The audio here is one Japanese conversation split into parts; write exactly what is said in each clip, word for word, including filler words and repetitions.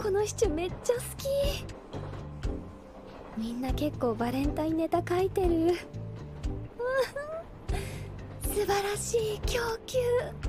このシチュめっちゃ好き。みんな結構バレンタインネタ書いてる。素晴らしい供給。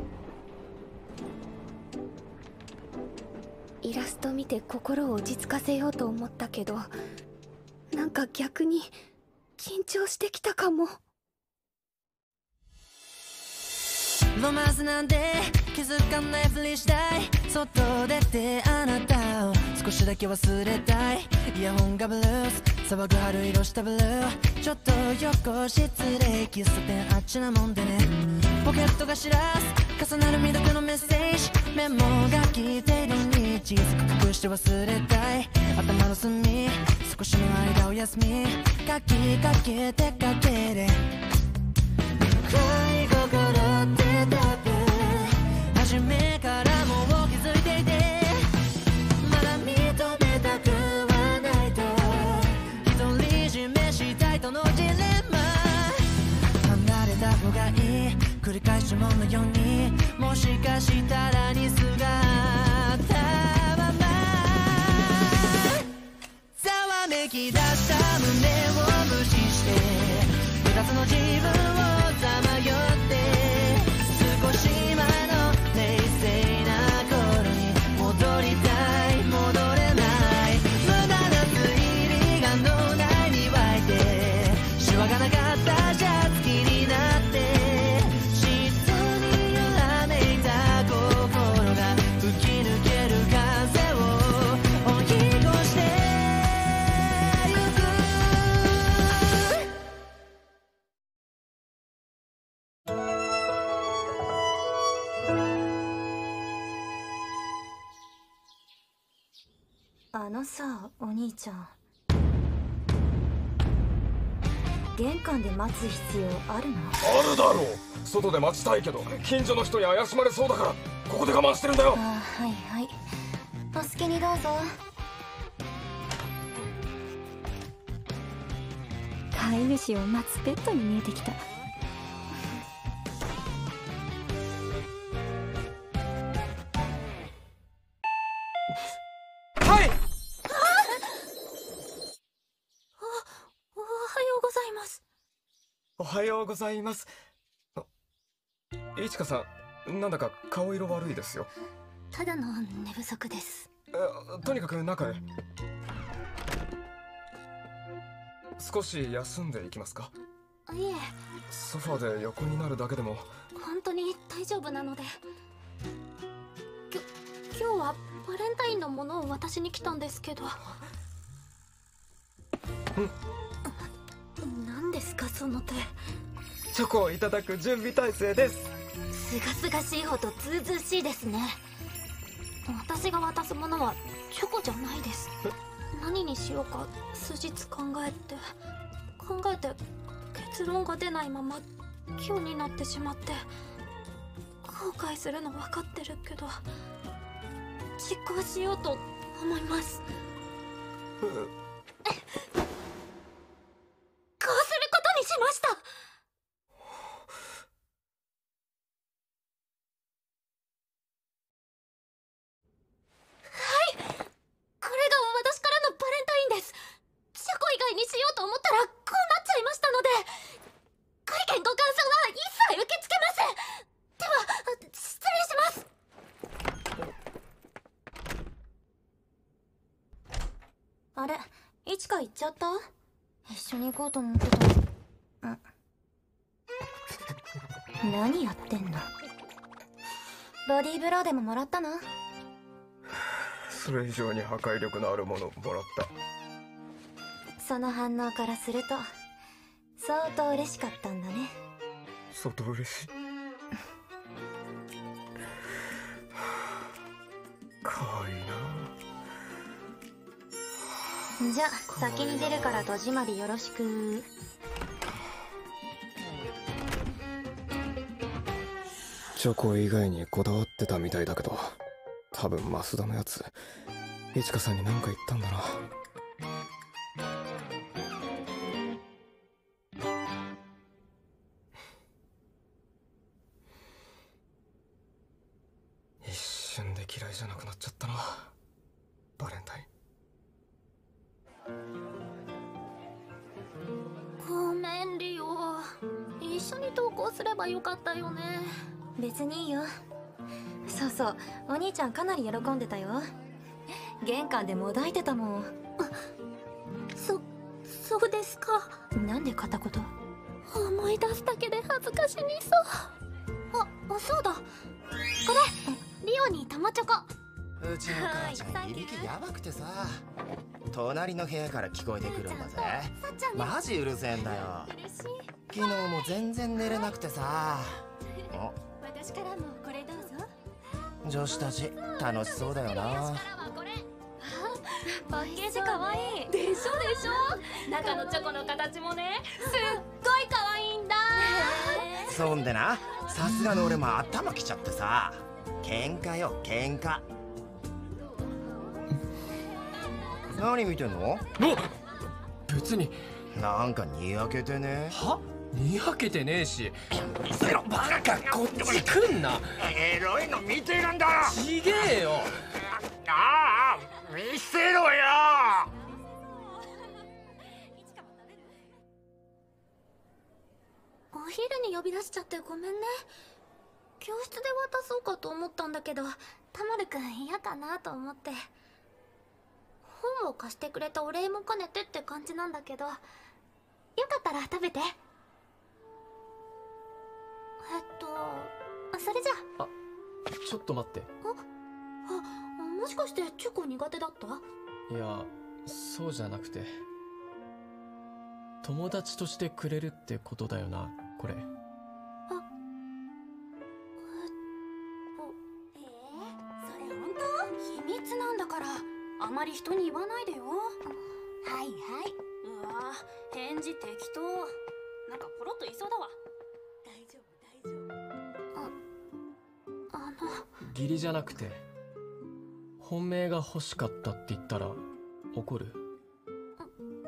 イラスト見て心を落ち着かせようと思ったけど、なんか逆に緊張してきたかも。 ロマンスなんて気づかないふりしたい。外出てあなたを少しだけ忘れたい。イヤホンがブルース騒ぐ春色したブルー。ちょっと横失礼喫茶店あっちなもんでね。ポケットが知らす重なる未読のメッセージ。メモが来ているに小さく隠して忘れたい。頭の隅少しの間お休み書きかけてかけて恋心って多分初めからもう気づいていて、まだ認めたくはないと独り占めしたいとのジレンマ。離れた方がいい繰り返しものようにもしかしたらに姿はまざわめき出した胸を無視して二つの自分をさまよって少し前の冷静な頃に戻りたい戻れない無駄な推理が脳内に湧いてシワがなかったシャツ気になって静に揺らめいた心が吹き抜ける風を追い越してゆく。 あのさ、お兄ちゃん、玄関で待つ必要あるの？ あるだろう。外で待ちたいけど近所の人に怪しまれそうだからここで我慢してるんだよ。 あ、はいはい、お好きにどうぞ。 飼い主を待つペットに見えてきた。 はい。 おはようございます。 おはようございます。あ、いちかさん、なんだか顔色悪いですよ。 ただの寝不足です。 え、とにかく中へ。少し休んでいきますか？ いえ、 ソファーで横になるだけでも。 本当に大丈夫なので。きょ今日はバレンタインのものを渡しに来たんですけど。何ですかその手。 チョコをいただく準備体制です。 すがすがしいほどずうずうしいですね。私が渡すものはチョコじゃないです。何にしようか数日考えて考えて結論が出ないまま今日になってしまって、後悔するの分かってるけど実行しようと思います。こうすることにしました。はい、これが私からのバレンタインです。チョコ以外にしようと思ったらこうなっちゃいましたので、ご意見ご感想は一切受け付けません。では失礼します。あれ、いちか行っちゃった？一緒に行こうと思ってた。ん何やってんの？ボディーブローでももらったの？ それ以上に破壊力のあるものをもらった。 その反応からすると相当嬉しかったんだね。 相当嬉しい。かわいいな。 じゃあ先に出るから戸締まりよろしく。 チョコ以外にこだわってたみたいだけど、多分増田のやついちかさんに何か言ったんだな。一瞬で嫌いじゃなくなっちゃったな。 バレンタイン。 ごめんリオ、一緒に投稿すればよかったよね。 別にいいよ。そうそう、お兄ちゃんかなり喜んでたよ。玄関でもだいてたもん。 そそうですか。 なんで片言？ 思い出すだけで恥ずかしにそう。あ、あそうだ、これリオに玉チョコ。 うちの母ちゃんいびきやばくてさ、隣の部屋から聞こえてくるんだぜ。 さっちゃんね、 マジうるせえんだよ。 嬉しい。 昨日も全然寝れなくてさ。お、 私からもこれどうぞ。 女子たち楽しそうだよな。 パッケージかわいいでしょでしょ。中のチョコの形もね、すっごい可愛いんだ。 そんでな、さすがの俺も頭きちゃってさ、喧嘩よ喧嘩。何見てんの？ 別に。 なんかにやけてね。 は？にやけてねえし。 見せろバカ。 こっち来んな。 エロいの見てるんだ。 ちげえよ。 ああ、見せろよ。 お昼に呼び出しちゃってごめんね。教室で渡そうかと思ったんだけど、たまるくん嫌かなと思って。本を貸してくれたお礼も兼ねてって感じなんだけど、よかったら食べて。えっとそれじゃあ。 あ、ちょっと待って。 あ、もしかしてチョコ苦手だった？ いや、そうじゃなくて、友達としてくれるってことだよな、これ。 あ、えっと、えー、それ本当？秘密なんだから、あまり人に言わないでよ。はいはい。うわぁ、返事適当。なんかポロッと言いそうだわ。大丈夫大丈夫。あ、あの。 義理じゃなくて、本命が欲しかったって言ったら怒る？ あ、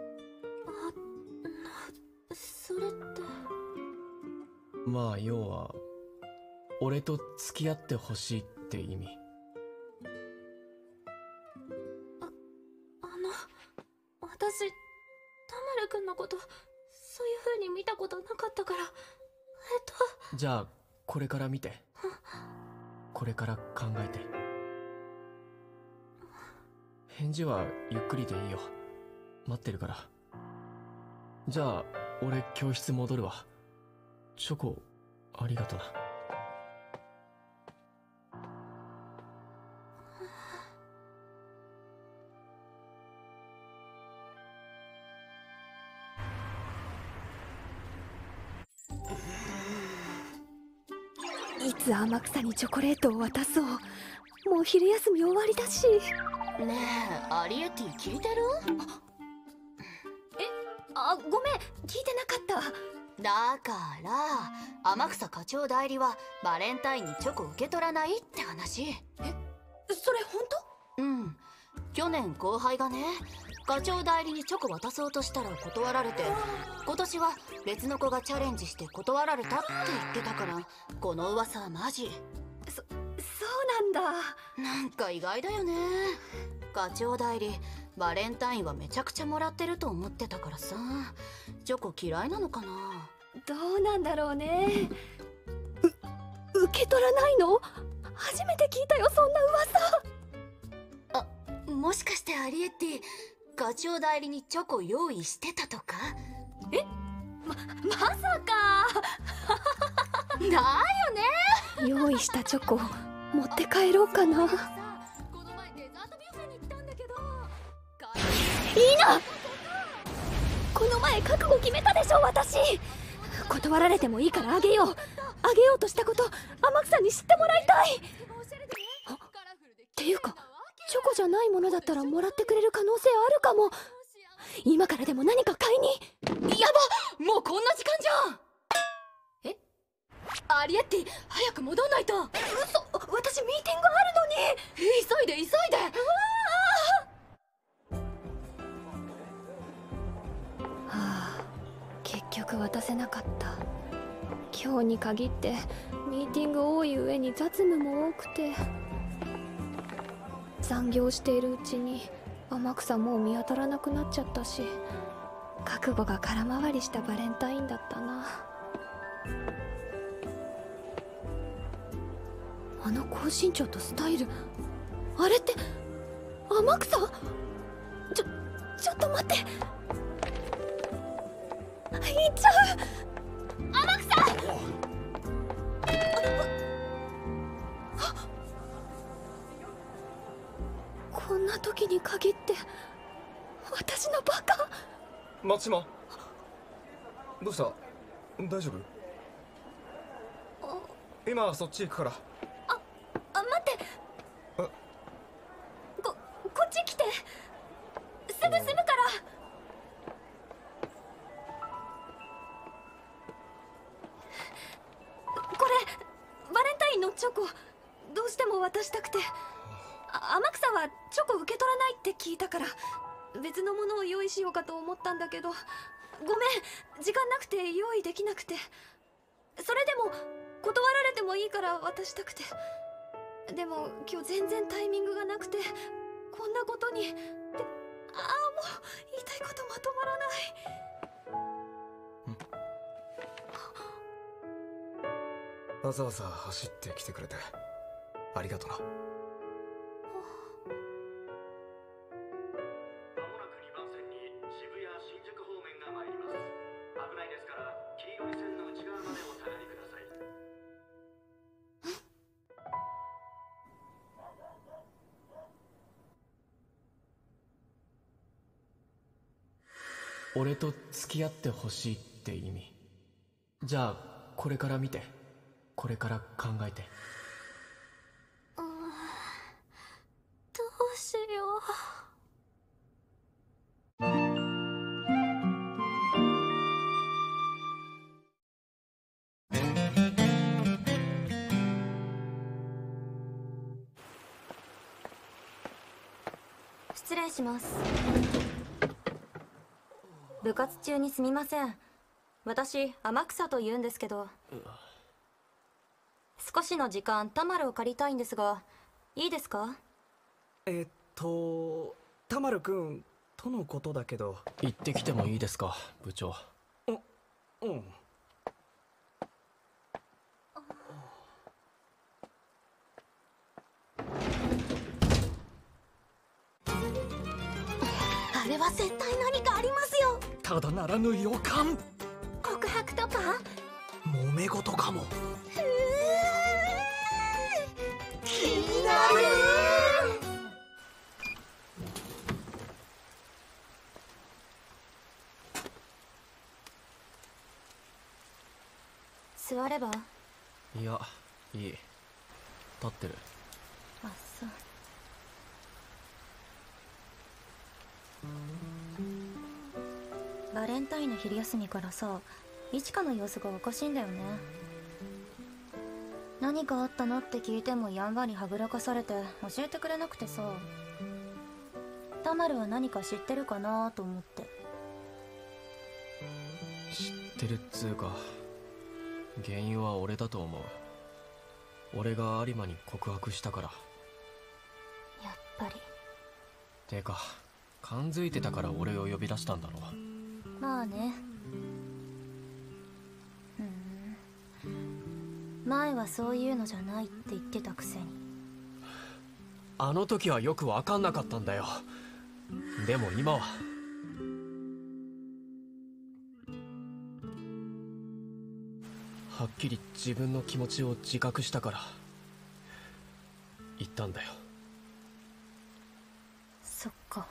な、それって。 まあ要は、俺と付き合ってほしいって意味。 私、たまるくんのことそういう風に見たことなかったから、えっと。 じゃあこれから見て。これから考えて。返事はゆっくりでいいよ。待ってるから。じゃあ俺教室戻るわ。チョコありがとな。 いつ天草にチョコレートを渡そう。もう昼休み終わりだし。 ねえ、アリエッティ聞いてる？ え、あ、ごめん、聞いてなかった。 だから天草課長代理はバレンタインにチョコ受け取らないって話。 え、それ本当？ うん、去年後輩がね、課長代理にチョコ渡そうとしたら断られて、今年は別の子がチャレンジして断られたって言ってたから、この噂はマジ。 そ、そうなんだ。 なんか意外だよね。課長代理バレンタインはめちゃくちゃもらってると思ってたからさ、チョコ嫌いなのかな。 どうなんだろうね。う、受け取らないの？初めて聞いたよ、そんな噂。あ、もしかしてアリエッティ、課長代理にチョコ用意してたとか？ え？ま、まさかだよね。 用意したチョコ持って帰ろうかな。いいな。この前覚悟決めたでしょ、私。断られてもいいからあげよう。あげようとしたこと天草に知ってもらいたい。っていうかチョコじゃないものだったらもらってくれる可能性あるかも。今からでも何か買いに。やば、もうこんな時間じゃん。え、アリエッティ、早く戻んないと。嘘、私ミーティングあるのに。急いで急いで。うわあ、はあ、結局渡せなかった。今日に限ってミーティング多い上に雑務も多くて。 残業しているうちに天草もう見当たらなくなっちゃったし、覚悟が空回りしたバレンタインだったな。あの高身長とスタイル、あれって天草？ちょちょっと待って、行っちゃう。天草！こんな時に限って私のバカ。 松島、どうした？大丈夫？今そっち行くから。 あ、あ、待って。こ、こっち来て。すぐ済むから。これバレンタインのチョコ、どうしても渡したくて。あ、天草はチョコ受け取らないって聞いたから別のものを用意しようかと思ったんだけど、ごめん、時間なくて用意できなくて。それでも断られてもいいから渡したくて。でも今日全然タイミングがなくてこんなことに。で、ああ、もう言いたいことまとまらない。 わざわざ走ってきてくれてありがとな。 俺と付き合ってほしいって意味。じゃあこれから見て、これから考えて。 うーん、どうしよう。失礼します。部活中にすみません。私天草と言うんですけど、少しの時間タマルを借りたいんですがいいですか？ えっとタマルくんとのことだけど。 行ってきてもいいですか、部長。 ううん。 あれは絶対何かありますよ。 ただならぬ予感。 告白とか？ 揉め事かも。 気になる。 座れば？ いや、いい。立ってる。 あ、そう。バレンタインの昼休みからさ、いちかの様子がおかしいんだよね。何かあったのって聞いてもやんわりはぐらかされて教えてくれなくてさ、タマルは何か知ってるかなと思って。 知ってるっつうか、原因は俺だと思う。俺が有馬に告白したから。 やっぱり。 てか感づいてたから俺を呼び出したんだろ。 まあね。ふん、前はそういうのじゃないって言ってたくせに。 あの時はよく分かんなかったんだよ。でも今は。はっきり自分の気持ちを自覚したから言ったんだよ。 そっか。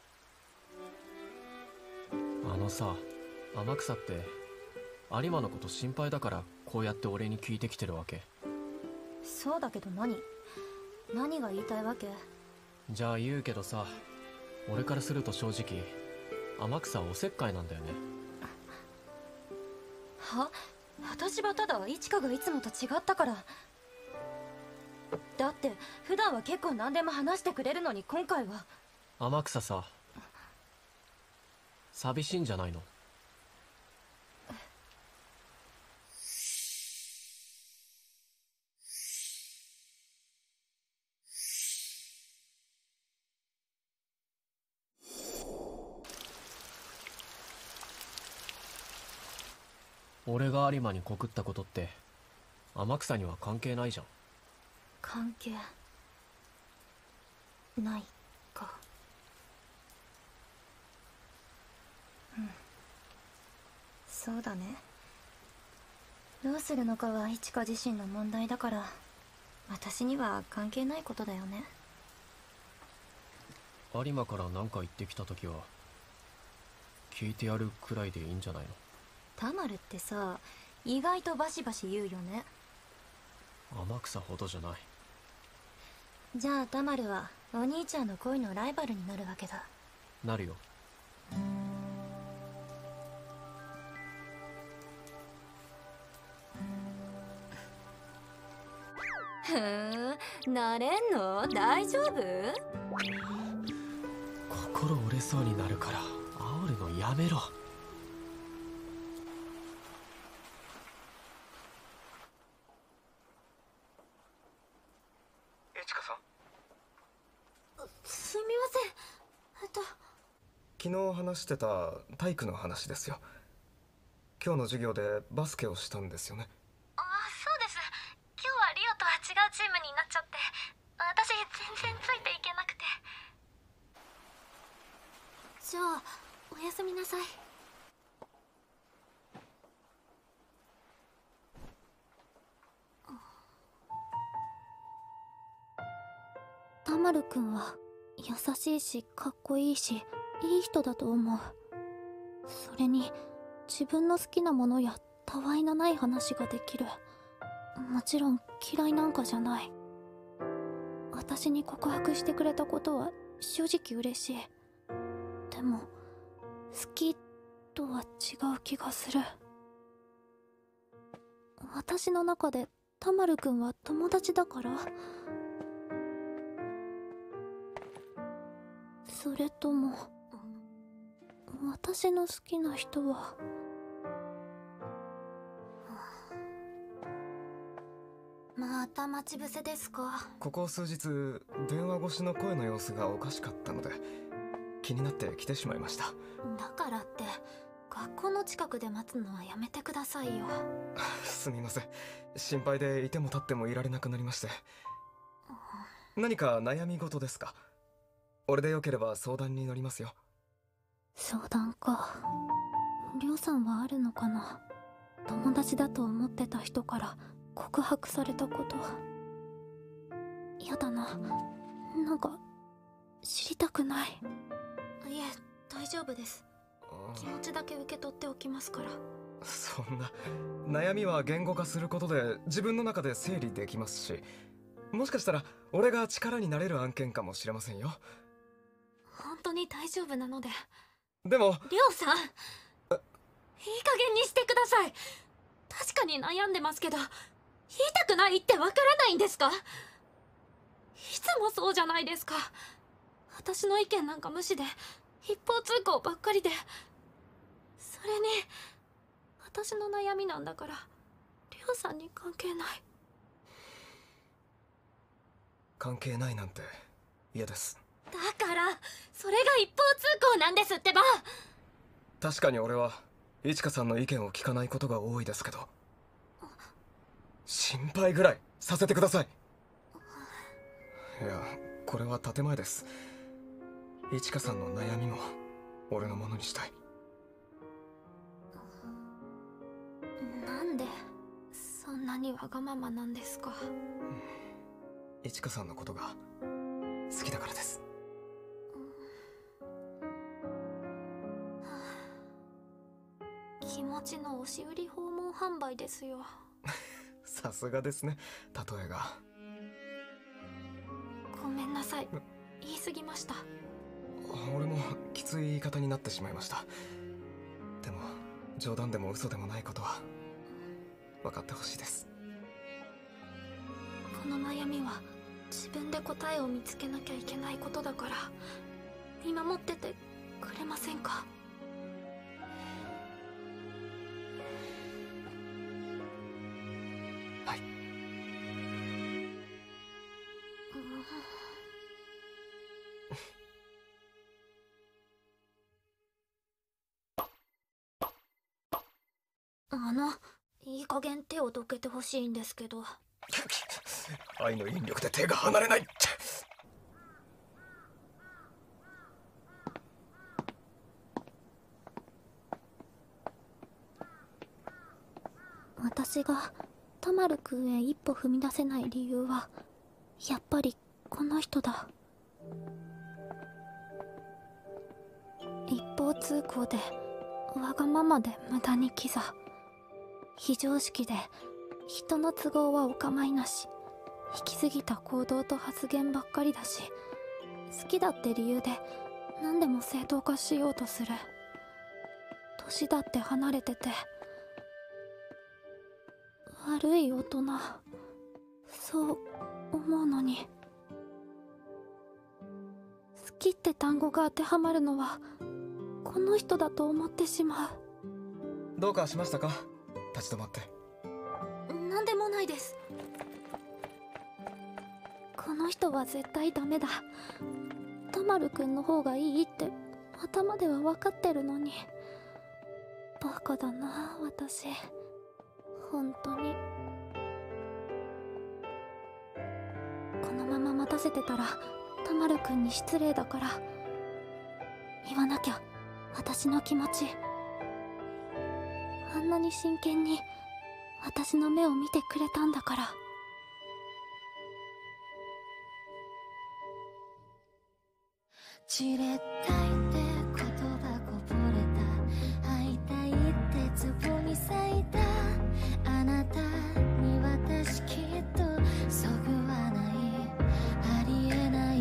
あのさ、天草って有馬のこと心配だからこうやって俺に聞いてきてるわけ？ そうだけど何何が言いたいわけ？ じゃあ言うけどさ、俺からすると正直天草はおせっかいなんだよね。 は？私はただイチカがいつもと違ったから。だって普段は結構何でも話してくれるのに今回は。 天草さ、寂しいんじゃないの？ 俺が有馬に告ったことって天草には関係ないじゃん。 関係ないか。うん、そうだね。どうするのかは一花自身の問題だから、私には関係ないことだよね。 有馬から何か言ってきた時は聞いてやるくらいでいいんじゃないの？ タマルってさ、意外とバシバシ言うよね。 天草ほどじゃない。 じゃあタマルはお兄ちゃんの恋のライバルになるわけだ。 なるよ。 ふーん、なれんの？大丈夫？ 心折れそうになるから煽るのやめろ。 いちかさん、 すみません。えっと昨日話してた体育の話ですよ。今日の授業でバスケをしたんですよね。 あ、そうです。今日はリオとは違うチームになっちゃって、私全然ついていけなくて。じゃあおやすみなさい。 タマルくんは優しいしかっこいいしいい人だと思う。それに自分の好きなものやたわいのない話ができる。もちろん嫌いなんかじゃない。私に告白してくれたことは正直嬉しい。でも好きとは違う気がする。私の中でタマルくんは友達だから？それとも私の好きな人は？ また待ち伏せですか？ ここ数日電話越しの声の様子がおかしかったので気になって来てしまいました。 だからって学校の近くで待つのはやめてくださいよ。 すみません、心配でいても立ってもいられなくなりまして。何か悩み事ですか？俺でよければ相談に乗りますよ。 相談か。りょうさんはあるのかな。友達だと思ってた人から告白されたこと。やだな、なんか知りたくない。 いえ、大丈夫です。気持ちだけ受け取っておきますから。 そんな、悩みは言語化することで自分の中で整理できますし、もしかしたら俺が力になれる案件かもしれませんよ。 本当に大丈夫なので。 でもりょうさん、いい加減にしてください。確かに悩んでますけど、言いたくないってわからないんですか？いつもそうじゃないですか。私の意見なんか無視で一方通行ばっかりで。それに私の悩みなんだからりょうさんに関係ない。 関係ないなんて嫌です。 だからそれが一方通行なんですってば。 確かに俺はいちかさんの意見を聞かないことが多いですけど、心配ぐらいさせてください。いや、これは建前です。いちかさんの悩みも俺のものにしたい。 なんでそんなにわがままなんですか？ いちかさんのことが好きだからです。 気持ちの押し売り訪問販売ですよ。 さすがですね、例えが。 ごめんなさい、言い過ぎました。 俺もきつい言い方になってしまいました。でも冗談でも嘘でもないことは分かってほしいです。 この悩みは自分で答えを見つけなきゃいけないことだから見守っててくれませんか？ あのいい加減手をどけてほしいんですけど。 愛の引力で手が離れない。 私がたまるくんへ一歩踏み出せない理由はやっぱりこの人だ。一方通行でわがままで無駄にキザ、非常識で人の都合はお構いなし、引きすぎた行動と発言ばっかりだし、好きだって理由で何でも正当化しようとする。年だって離れてて悪い大人、そう思うのに。好きって単語が当てはまるのはこの人だと思ってしまう。 どうかしましたか？立ち止まって。 なんでもないです。 この人は絶対ダメだ。たまるくんの方がいいって頭では分かってるのに。バカだな私、本当に。このまま待たせてたらたまるくんに失礼だから言わなきゃ。私の気持ち、あんなに真剣に私の目を見てくれたんだから。 じれったいって言葉こぼれた、会いたいってつぼみ咲いたあなたに私きっとそぐわない、ありえない。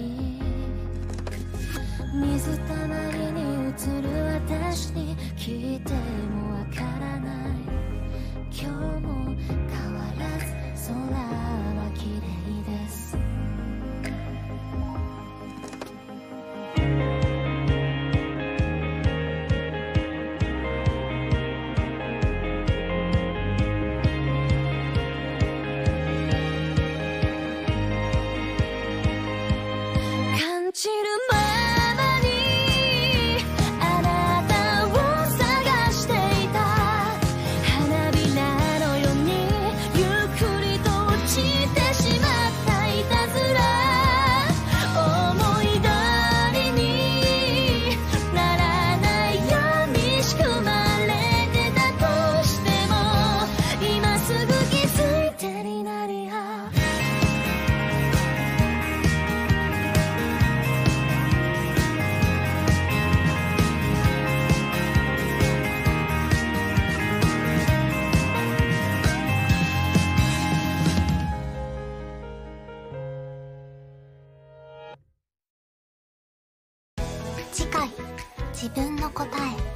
水たまりに映る私に聞いてもわからない。今日も変わらず空は綺麗です。感じるままにあなたを探していた、花びらのようにゆっくりと落ちてしまったいたずら、思い通りにならないように仕組まれてたとしても、今すぐ気づいてになりゃ次回、自分の答え。